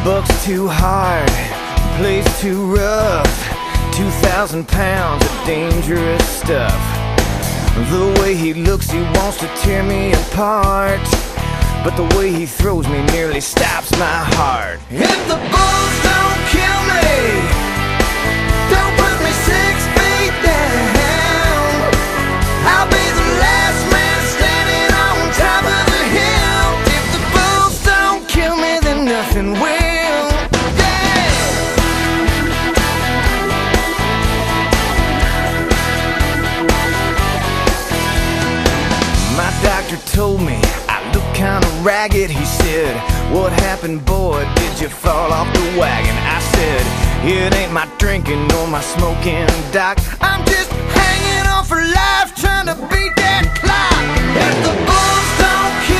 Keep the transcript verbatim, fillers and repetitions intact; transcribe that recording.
Buck's too hard, plays too rough. Two thousand pounds of dangerous stuff. The way he looks, he wants to tear me apart, but the way he throws me nearly stops my heart. If the bulls don't kill me, don't put me six feet down, I'll be the last man standing on top of the hill. If the bulls don't kill me, then nothing will. My doctor told me I look kinda ragged. He said, "What happened, boy? Did you fall off the wagon?" I said, "It ain't my drinking nor my smoking, doc. I'm just hanging on for life, trying to beat that clock. If the bulls don't kill